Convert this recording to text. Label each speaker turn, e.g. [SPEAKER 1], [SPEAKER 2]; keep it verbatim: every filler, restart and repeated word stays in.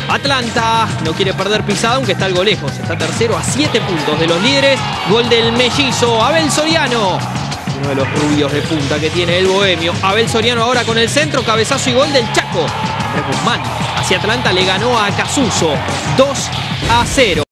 [SPEAKER 1] Atlanta no quiere perder pisada, aunque está algo lejos. Está tercero a siete puntos de los líderes. Gol del mellizo Abel Soriano. Uno de los rubios de punta que tiene el bohemio. Abel Soriano ahora con el centro, cabezazo y gol del Chaco. Andrés Guzmán hacia Atlanta le ganó a Casuso dos a cero.